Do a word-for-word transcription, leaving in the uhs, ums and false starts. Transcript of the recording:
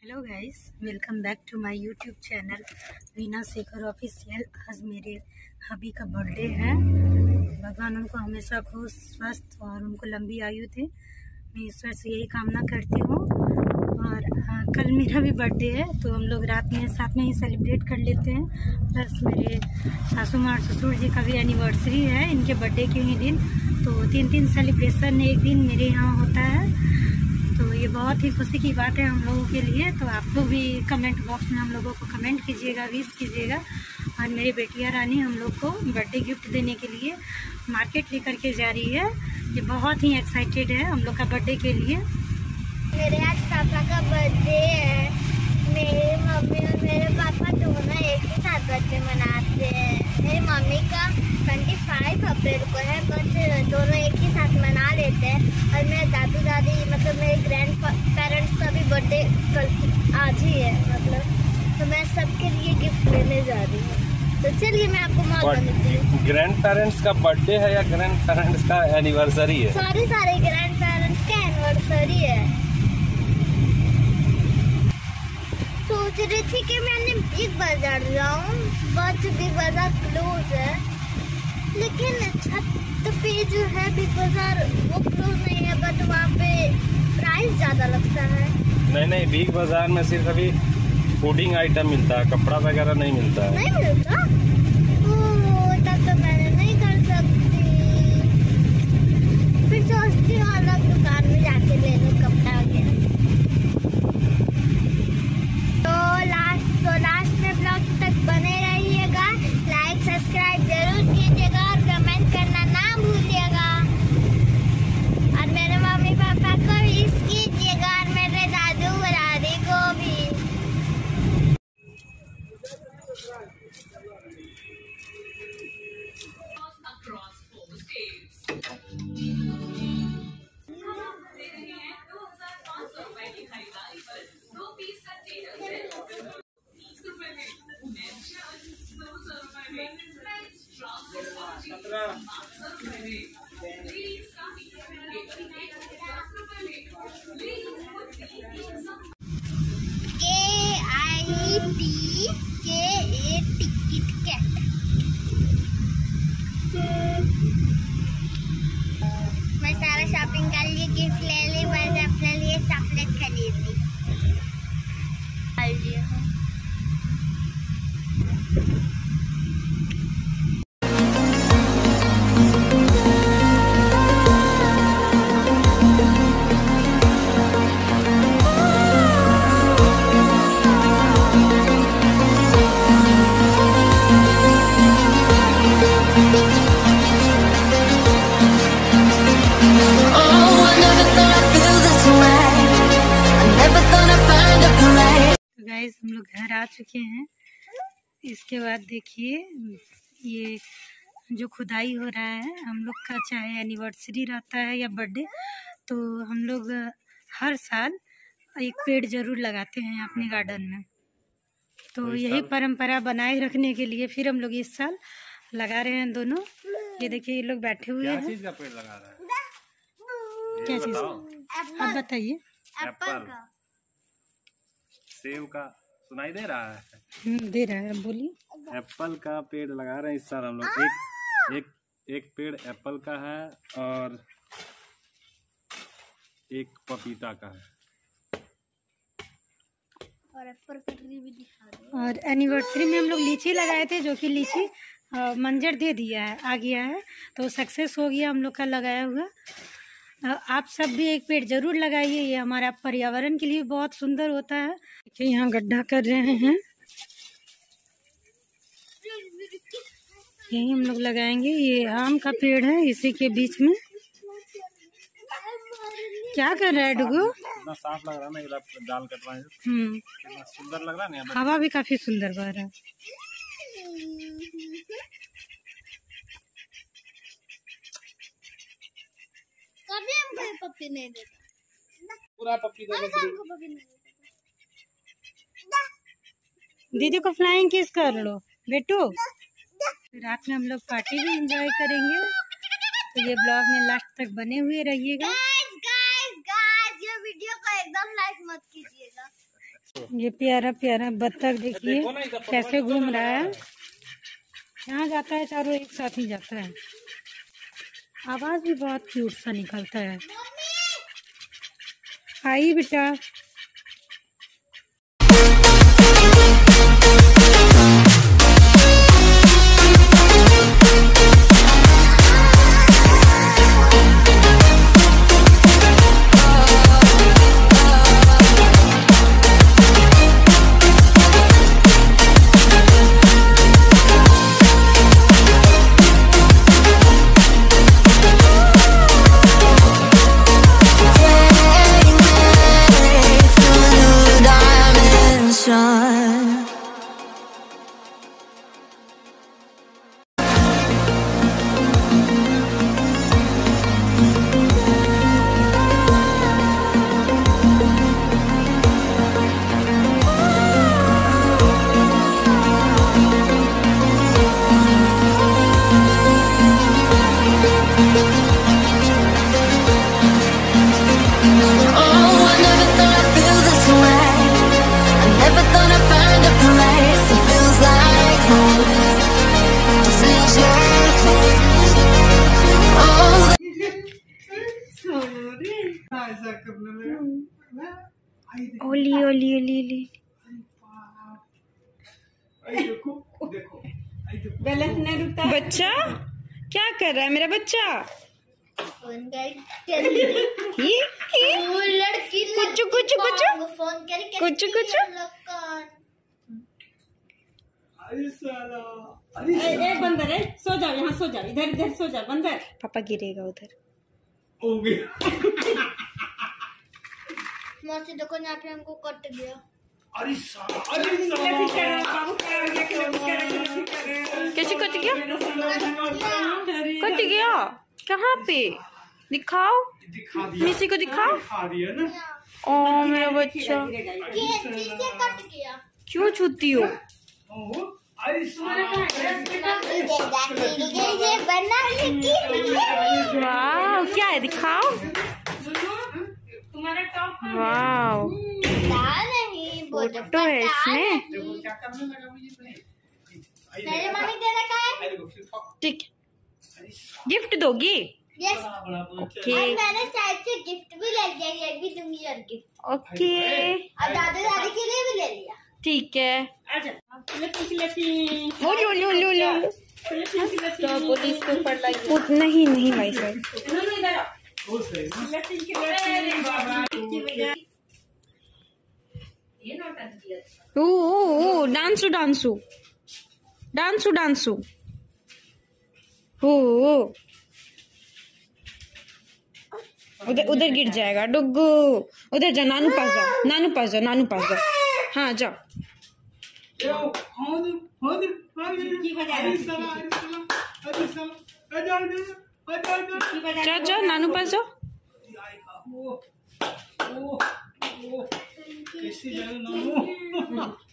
Hello guys, welcome back to my YouTube channel Veena Shekhar official. आज मेरे हबी का बर्थडे है। भगवान उनको हमेशा खुश, स्वस्थ और उनको लंबी आयु दे। मैं ईश्वर से यही कामना करती हूँ। और आ, कल मेरा भी बर्थडे है, तो हम लोग रात में साथ में ही सेलिब्रेट कर लेते हैं। प्लस मेरे सासू माँ और ससुर जी का भी एनिवर्सरी है, इनके बर्थडे के ही दिन। तो तीन तीन सेलिब्रेशन एक दिन मेरे यहाँ होता है, तो ये बहुत ही खुशी की बात है हम लोगों के लिए। तो आप लोग भी कमेंट बॉक्स में हम लोगों को कमेंट कीजिएगा, विश कीजिएगा। और मेरी बेटियां रानी हम लोग को बर्थडे गिफ्ट देने के लिए मार्केट लेकर के जा रही है। ये बहुत ही एक्साइटेड है हम लोग का बर्थडे के लिए। मेरे आज पापा का बर्थडे है। मेरे मम्मी और मेरे पापा दोनों एक ही साथ बर्थडे मनाते हैं। मेरी मम्मी का पच्चीस अप्रैल को है, बट दोनों एक ही साथ मना लेते हैं। और मेरे दादू दादी मतलब मेरे ग्रैंड पेरेंट्स का भी बर्थडे कल आज ही है, मतलब तो मैं सबके लिए गिफ्ट लेने जा रही हूँ। तो चलिए मैं आपको मौका देती हूँ। ग्रैंड पेरेंट्स का बर्थडे है या ग्रैंड पेरेंट्स का एनिवर्सरी है? सॉरी सारे ग्रैंड पेरेंट्स का एनिवर्सरी है। सोच रही थी कि मैंने बिग बाजार जाऊँ, बट बिग बाजार क्लोज है। लेकिन छत पे जो है बिग बाजार वो क्लोज नहीं है, बट वहाँ पे प्राइस ज़्यादा लगता है। नहीं नहीं, बिग बाजार में सिर्फ अभी फूडिंग आइटम मिलता है, कपड़ा वगैरह नहीं मिलता है। नहीं मिलता? ओह, तब तो मैंने नहीं कर सकती। फिर सोचती हूँ अलग दुकान में जाके ले लूँ कपड़ा वगैरह। तो लास्ट तो लास्ट में ब्लॉग तक बने रहिएगा। लाइक सब्सक्राइब जरूर कीजिएगा और कमेंट करना ना भूलिएगा। और मेरे मम्मी पापा को विश कीजिएगा और मेरे दादू दादी को भी। मैं सारा शॉपिंग कर ली, गिफ्ट ले ली, बस अपने लिए चॉकलेट खरीद ली। गाइस, हम लोग घर आ चुके हैं। इसके बाद देखिए, ये जो खुदाई हो रहा है, हम लोग का चाहे एनिवर्सरी रहता है या बर्थडे, तो हम लोग हर साल एक पेड़ जरूर लगाते हैं अपने गार्डन में। तो यही परंपरा बनाए रखने के लिए फिर हम लोग इस साल लगा रहे हैं दोनों। ये देखिए, ये लोग बैठे हुए हैं। क्या चीज का पेड़ लगा रहा है? क्या चीज? आप बताइए। एप्पल का, सेब का सुनाई दे रहा है? दे रहा है, बोलिए। एप्पल का पेड़ लगा रहे हैं इस साल हम लोग। एक एक एक पेड़ एप्पल का है और एक पपीता का है। और एप्पल का ट्री भी दिखा दो। और एनिवर्सरी में हम लोग लीची लगाए थे, जो कि लीची मंजर दे दिया है, आ गया है, तो सक्सेस हो गया हम लोग का लगाया हुआ। आप सब भी एक पेड़ जरूर लगाइए, ये हमारा पर्यावरण के लिए बहुत सुंदर होता है। देखिए, यहाँ गड्ढा कर रहे हैं, यही हम लोग लगाएंगे। ये आम का पेड़ है, इसी के बीच में। क्या कर रहा है डुगू? कितना साफ लग रहा है ना, डाल कट रहा है। हम्म, कितना सुंदर लग रहा है ना। हवा भी काफी सुंदर बह रहा है। कभी हमको पप्पी नहीं देता, पूरा पप्पी दे दे। पप्पी नहीं देता। दीदी को फ्लाइंग किस कर लो बेटू। रात में हम लोग पार्टी भी एंजॉय करेंगे, तो ये ब्लॉग में लास्ट तक बने हुए रहिएगा। गाइस गाइस गाइस, ये वीडियो को एकदम लाइक मत कीजिएगा। ये प्यारा प्यारा बत्तख देखिए कैसे घूम रहा है। यहाँ जाता है चारों एक साथ ही जाता है। आवाज भी बहुत क्यूट सा निकलता है। आई बेटा। ओली ओली ओली ओली बच्चा क्या कर रहा है मेरा बच्चा? कुछ कुछ कुछ कुछ कुछ बंदर है, सो जाओ यहाँ, सो जाओ, इधर इधर सो जाओ बंदर। पापा गिरेगा उधर। मौसी देखो यहाँ पे हमको कट गया। अरे कैसे कट गया? कट गया कहाँ पे? दिखाओ, मिसी को दिखाओ। ओ मेरा बच्चा कट गया। क्यों छूती हो? वाह क्या है दिखाओ। वाह फोटो है इसमें। ठीक गिफ्ट दोगी? यस ओके मैंने साइड से गिफ्ट भी ले लिया, ये भी दूंगी और गिफ्ट। ओके और दादा दादी के लिए भी ले लिया। ठीक है। आजा। ओ लो लो लो लो तो पुलिस को पड़ लगी। नहीं नहीं भाई साहब ओ ओ डांसू डांसू डांसू डांसू ओ उधर उधर गिर जाएगा डुग्गू। उधर जा, नानू पास जाओ, नानू पास जाओ, नानू पास जाओ। हाँ जाओ। जाओ जाओ नानू पास जाओ। कैसे जाऊँ नानू?